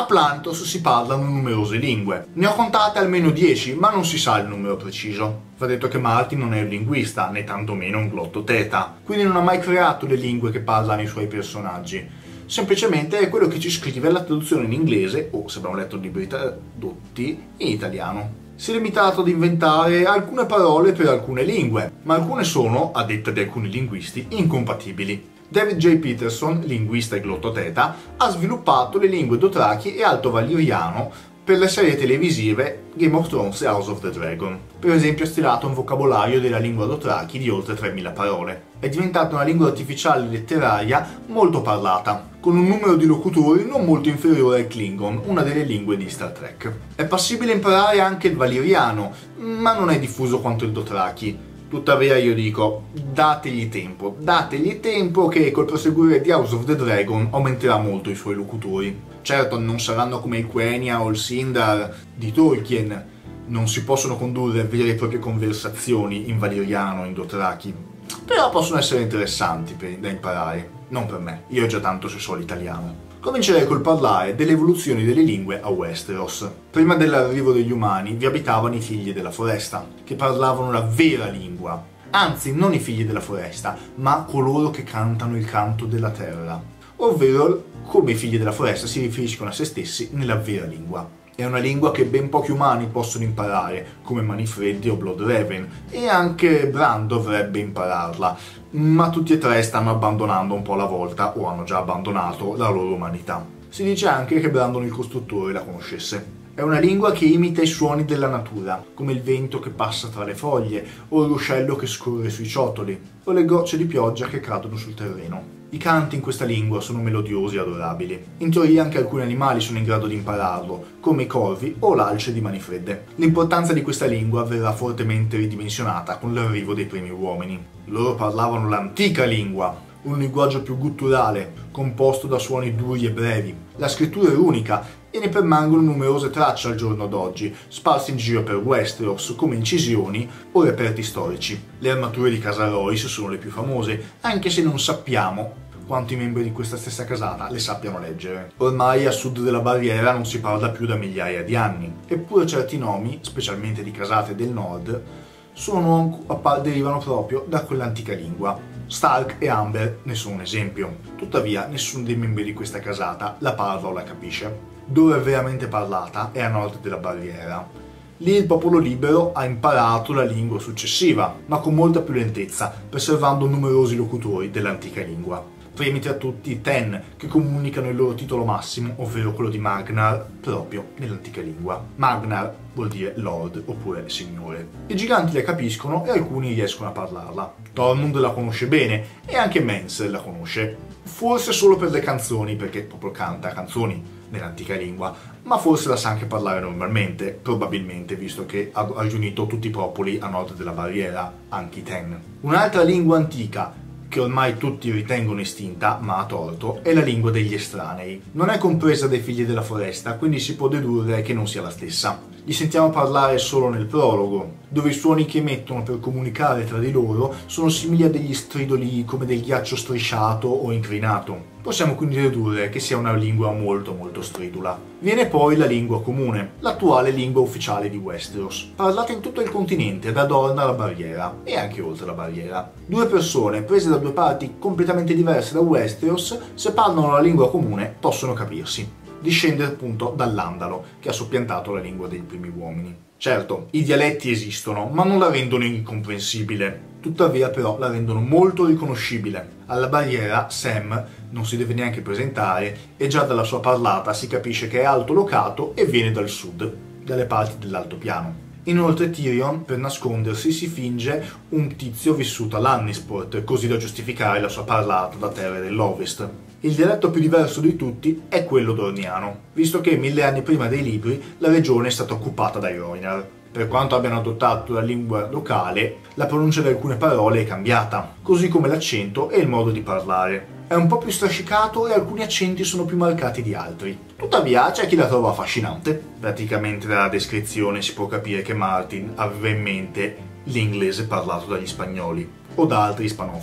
A Plantos si parlano numerose lingue. Ne ho contate almeno 10, ma non si sa il numero preciso. Va detto che Martin non è un linguista, né tantomeno un glottoteta, quindi non ha mai creato le lingue che parlano i suoi personaggi. Semplicemente è quello che ci scrive la traduzione in inglese, o se abbiamo letto libri tradotti, in italiano. Si è limitato ad inventare alcune parole per alcune lingue, ma alcune sono, a detta di alcuni linguisti, incompatibili. David J. Peterson, linguista e glottoteta, ha sviluppato le lingue Dothraki e Alto Valyriano per le serie televisive Game of Thrones e House of the Dragon. Per esempio ha stilato un vocabolario della lingua Dothraki di oltre 3000 parole. È diventata una lingua artificiale letteraria molto parlata, con un numero di locutori non molto inferiore al Klingon, una delle lingue di Star Trek. È possibile imparare anche il Valyriano, ma non è diffuso quanto il Dothraki. Tuttavia io dico, dategli tempo che col proseguire di House of the Dragon aumenterà molto i suoi locutori. Certo, non saranno come il Quenya o il Sindar di Tolkien, non si possono condurre vere e proprie conversazioni in Valyriano o in Dothraki, però possono essere interessanti da imparare, non per me, io ho già tanto sul solo italiano. Comincerei col parlare delle evoluzioni delle lingue a Westeros. Prima dell'arrivo degli umani vi abitavano i figli della foresta, che parlavano la vera lingua. Anzi, non i figli della foresta, ma coloro che cantano il canto della terra. Ovvero, come i figli della foresta si riferiscono a se stessi nella vera lingua. È una lingua che ben pochi umani possono imparare, come Manifreddi o Bloodraven, e anche Bran dovrebbe impararla, ma tutti e tre stanno abbandonando un po' alla volta, o hanno già abbandonato, la loro umanità. Si dice anche che Brandon il costruttore la conoscesse. È una lingua che imita i suoni della natura, come il vento che passa tra le foglie, o il ruscello che scorre sui ciottoli, o le gocce di pioggia che cadono sul terreno. I canti in questa lingua sono melodiosi e adorabili. In teoria anche alcuni animali sono in grado di impararlo, come i corvi o l'alce di Manifredde. L'importanza di questa lingua verrà fortemente ridimensionata con l'arrivo dei primi uomini. Loro parlavano l'antica lingua, un linguaggio più gutturale, composto da suoni duri e brevi. La scrittura è unica e ne permangono numerose tracce al giorno d'oggi, sparse in giro per Westeros come incisioni o reperti storici. Le armature di casa Royce sono le più famose, anche se non sappiamo quanti membri di questa stessa casata le sappiano leggere. Ormai a sud della barriera non si parla più da migliaia di anni, eppure certi nomi, specialmente di casate del nord, derivano proprio da quell'antica lingua. Stark e Amber ne sono un esempio. Tuttavia nessuno dei membri di questa casata la parla o la capisce. Dove è veramente parlata è a nord della barriera. Lì il popolo libero ha imparato la lingua successiva, ma con molta più lentezza, preservando numerosi locutori dell'antica lingua. Primi tra tutti i Ten, che comunicano il loro titolo massimo, ovvero quello di Magnar, proprio nell'antica lingua. Magnar vuol dire Lord oppure Signore. I giganti la capiscono e alcuni riescono a parlarla. Tormund la conosce bene e anche Mance la conosce. Forse solo per le canzoni, perché proprio canta canzoni nell'antica lingua, ma forse la sa anche parlare normalmente, probabilmente, visto che ha riunito tutti i popoli a nord della barriera, anche i Ten. Un'altra lingua antica, che ormai tutti ritengono estinta, ma a torto, è la lingua degli estranei. Non è compresa dai figli della foresta, quindi si può dedurre che non sia la stessa. Li sentiamo parlare solo nel prologo, dove i suoni che emettono per comunicare tra di loro sono simili a degli stridoli come del ghiaccio strisciato o inclinato. Possiamo quindi dedurre che sia una lingua molto stridula. Viene poi la lingua comune, l'attuale lingua ufficiale di Westeros, parlata in tutto il continente, da Dorne alla barriera e anche oltre la barriera. Due persone prese da due parti completamente diverse da Westeros, se parlano la lingua comune possono capirsi. Discende appunto dall'Andalo, che ha soppiantato la lingua dei primi uomini. Certo, i dialetti esistono, ma non la rendono incomprensibile. Tuttavia però la rendono molto riconoscibile. Alla barriera Sam non si deve neanche presentare e già dalla sua parlata si capisce che è alto locato e viene dal sud, dalle parti dell'altopiano. Inoltre Tyrion, per nascondersi, si finge un tizio vissuto a Lannisport, così da giustificare la sua parlata da terre dell'Ovest. Il dialetto più diverso di tutti è quello dorniano, visto che 1000 anni prima dei libri la regione è stata occupata dai Rhoynar. Per quanto abbiano adottato la lingua locale, la pronuncia di alcune parole è cambiata, così come l'accento e il modo di parlare. È un po' più strascicato e alcuni accenti sono più marcati di altri. Tuttavia c'è chi la trova affascinante. Praticamente dalla descrizione si può capire che Martin aveva in mente l'inglese parlato dagli spagnoli o da altri ispanofoni.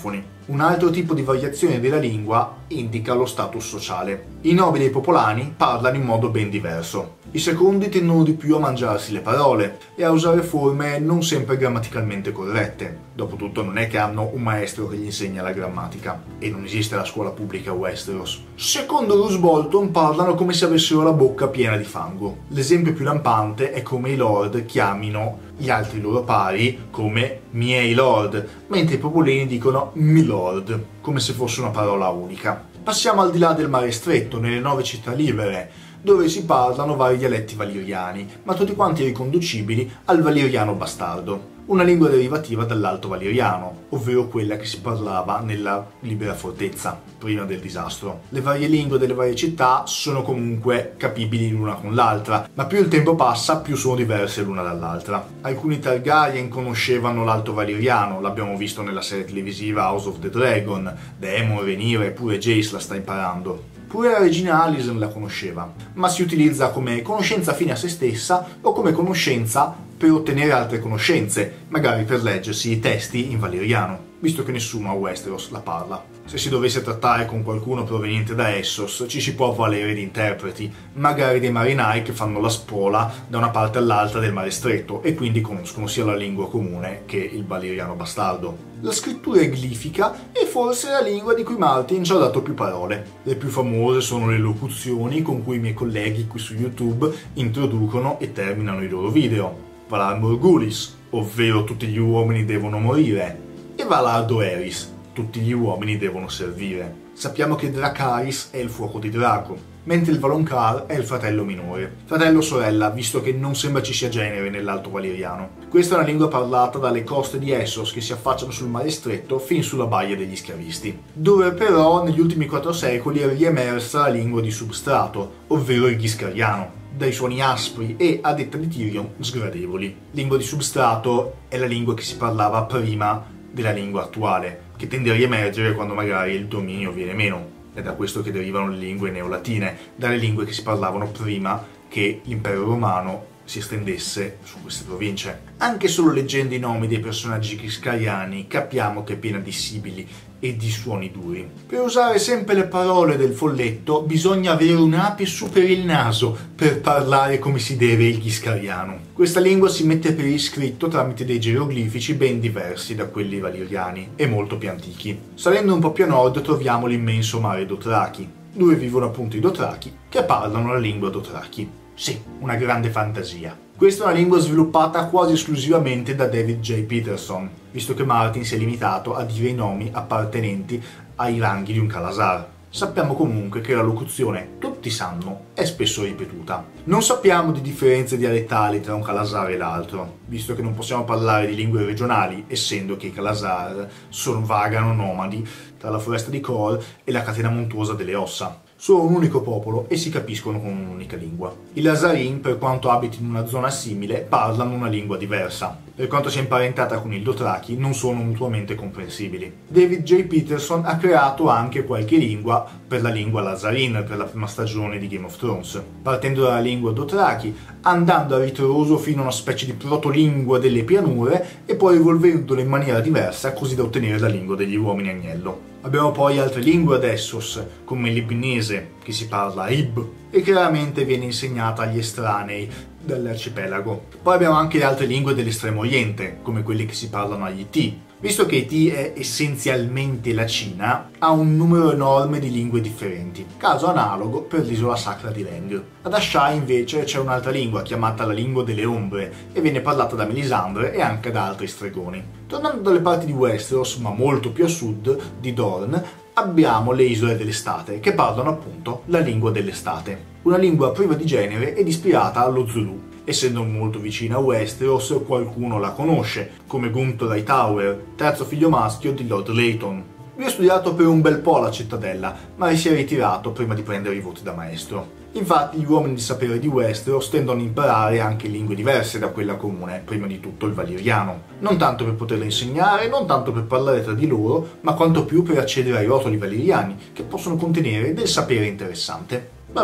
Un altro tipo di variazione della lingua indica lo status sociale. I nobili e i popolani parlano in modo ben diverso. I secondi tendono di più a mangiarsi le parole e a usare forme non sempre grammaticalmente corrette. Dopotutto non è che hanno un maestro che gli insegna la grammatica e non esiste la scuola pubblica a Westeros. Secondo Roose Bolton parlano come se avessero la bocca piena di fango. L'esempio più lampante è come i lord chiamino gli altri loro pari come miei lord, mentre i popolini dicono mi lord, come se fosse una parola unica. Passiamo al di là del mare stretto, nelle 9 città libere, dove si parlano vari dialetti valiriani, ma tutti quanti riconducibili al valiriano bastardo, una lingua derivativa dall'alto valiriano, ovvero quella che si parlava nella libera fortezza, prima del disastro. Le varie lingue delle varie città sono comunque capibili l'una con l'altra, ma più il tempo passa, più sono diverse l'una dall'altra. Alcuni Targaryen conoscevano l'alto valiriano, l'abbiamo visto nella serie televisiva House of the Dragon, Daemon, Rhaenyra e pure Jace la sta imparando. Pure la regina Alicent la conosceva, ma si utilizza come conoscenza fine a se stessa o come conoscenza per ottenere altre conoscenze, magari per leggersi i testi in valiriano, visto che nessuno a Westeros la parla. Se si dovesse trattare con qualcuno proveniente da Essos, ci si può avvalere di interpreti, magari dei marinai che fanno la spola da una parte all'altra del mare stretto e quindi conoscono sia la lingua comune che il valiriano bastardo. La scrittura è glifica e forse è la lingua di cui Martin ci ha dato più parole. Le più famose sono le locuzioni con cui i miei colleghi qui su YouTube introducono e terminano i loro video. Valar Morghulis, ovvero tutti gli uomini devono morire, e Valar Doeris, tutti gli uomini devono servire. Sappiamo che Dracarys è il fuoco di Draco, mentre il Valonqar è il fratello minore, fratello o sorella, visto che non sembra ci sia genere nell'alto valiriano. Questa è una lingua parlata dalle coste di Essos che si affacciano sul mare stretto fin sulla baia degli schiavisti, dove però negli ultimi 4 secoli è riemersa la lingua di substrato, ovvero il ghiscariano, dai suoni aspri e, a detta di Tyrion, sgradevoli. Lingua di substrato è la lingua che si parlava prima della lingua attuale, che tende a riemergere quando magari il dominio viene meno. È da questo che derivano le lingue neolatine, dalle lingue che si parlavano prima che l'impero romano si estendesse su queste province. Anche solo leggendo i nomi dei personaggi ghiscariani capiamo che è piena di sibili e di suoni duri. Per usare sempre le parole del folletto bisogna avere un'ape su per il naso per parlare come si deve il ghiscariano. Questa lingua si mette per iscritto tramite dei geroglifici ben diversi da quelli valiriani e molto più antichi. Salendo un po' più a nord troviamo l'immenso mare Dothraki, dove vivono appunto i Dothraki che parlano la lingua Dothraki. Sì, una grande fantasia. Questa è una lingua sviluppata quasi esclusivamente da David J. Peterson, visto che Martin si è limitato a dire i nomi appartenenti ai ranghi di un Khalasar. Sappiamo comunque che la locuzione tutti sanno è spesso ripetuta. Non sappiamo di differenze dialettali tra un Khalasar e l'altro, visto che non possiamo parlare di lingue regionali, essendo che i Khalasar vagano nomadi tra la foresta di Khor e la catena montuosa delle ossa. Sono un unico popolo e si capiscono con un'unica lingua. I Lazarin, per quanto abitino in una zona simile, parlano una lingua diversa. Per quanto sia imparentata con il Dothraki, non sono mutuamente comprensibili. David J. Peterson ha creato anche qualche lingua per la lingua Lazarin per la prima stagione di Game of Thrones, partendo dalla lingua Dothraki, andando a ritroso fino a una specie di protolingua delle pianure e poi evolvendola in maniera diversa così da ottenere la lingua degli uomini agnello. Abbiamo poi altre lingue ad Essos, come il libnese, che si parla a Ib, e che raramente viene insegnata agli estranei dell'arcipelago. Poi abbiamo anche le altre lingue dell'estremo oriente, come quelle che si parlano agli T. Visto che T è essenzialmente la Cina, ha un numero enorme di lingue differenti, caso analogo per l'isola sacra di Leng. Ad Asshai invece c'è un'altra lingua chiamata la lingua delle ombre e viene parlata da Melisandre e anche da altri stregoni. Tornando dalle parti di Westeros, ma molto più a sud, di Dorne, abbiamo le isole dell'estate, che parlano appunto la lingua dell'estate. Una lingua priva di genere ed ispirata allo Zulu. Essendo molto vicina a Westeros, qualcuno la conosce, come Gunthor Hightower, terzo figlio maschio di Lord Layton. Lui ha studiato per un bel po' alla cittadella, ma si è ritirato prima di prendere i voti da maestro. Infatti gli uomini di sapere di Westeros tendono a imparare anche lingue diverse da quella comune, prima di tutto il valiriano. Non tanto per poterle insegnare, non tanto per parlare tra di loro, ma quanto più per accedere ai rotoli valiriani, che possono contenere del sapere interessante. Va bene,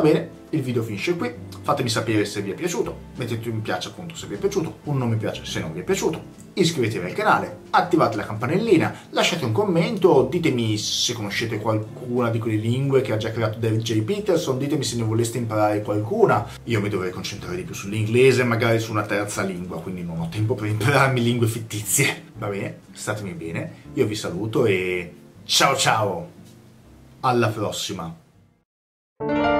Il video finisce qui, fatemi sapere se vi è piaciuto, mettete un mi piace appunto se vi è piaciuto, un non mi piace se non vi è piaciuto, iscrivetevi al canale, attivate la campanellina, lasciate un commento, ditemi se conoscete qualcuna di quelle lingue che ha già creato David J. Peterson, ditemi se ne voleste imparare qualcuna. Io mi dovrei concentrare di più sull'inglese, magari su una terza lingua, quindi non ho tempo per impararmi lingue fittizie. Va bene, statemi bene, io vi saluto e ciao ciao, alla prossima!